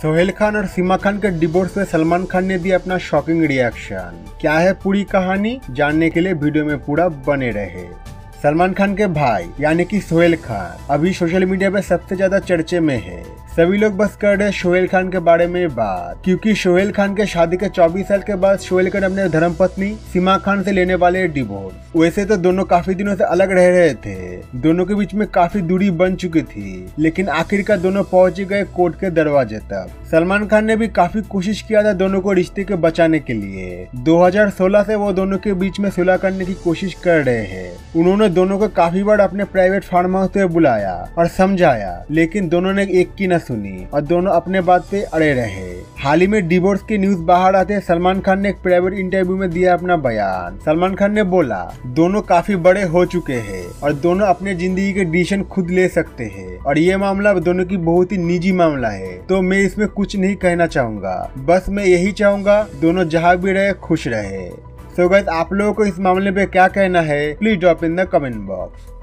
सोहेल खान और सीमा खान के डिवोर्स पे सलमान खान ने दिया अपना शॉकिंग रिएक्शन। क्या है पूरी कहानी, जानने के लिए वीडियो में पूरा बने रहे। सलमान खान के भाई यानी कि सोहेल खान अभी सोशल मीडिया पे सबसे ज्यादा चर्चे में है। सभी लोग बस कर रहे सोहेल खान के बारे में बात, क्योंकि सोहेल खान के शादी के 24 साल के बाद सोहेल खान अपने धर्मपत्नी सीमा खान से लेने वाले डिवोर्स। वैसे तो दोनों काफी दिनों से अलग रह रहे थे, दोनों के बीच में काफी दूरी बन चुकी थी, लेकिन आखिरकार दोनों पहुंच गए कोर्ट के दरवाजे तक। सलमान खान ने भी काफी कोशिश किया था दोनों को रिश्ते के बचाने के लिए। 2016 से वो दोनों के बीच में सुलह करने की कोशिश कर रहे हैं। उन्होंने दोनों को काफी बार अपने प्राइवेट फार्म हाउस पे बुलाया और समझाया, लेकिन दोनों ने एक की न सुनी और दोनों अपने बात पे अड़े रहे। हाल ही में डिवोर्स की न्यूज बाहर आते सलमान खान ने एक प्राइवेट इंटरव्यू में दिया अपना बयान। सलमान खान ने बोला, दोनों काफी बड़े हो चुके हैं और दोनों अपने जिंदगी के डिसीजन खुद ले सकते हैं और ये मामला दोनों की बहुत ही निजी मामला है, तो मैं इसमें कुछ नहीं कहना चाहूंगा। बस मैं यही चाहूंगा दोनों जहाँ भी रहे खुश रहे। सो गाइस, आप लोगों को इस मामले पे क्या कहना है, please drop in the comment box.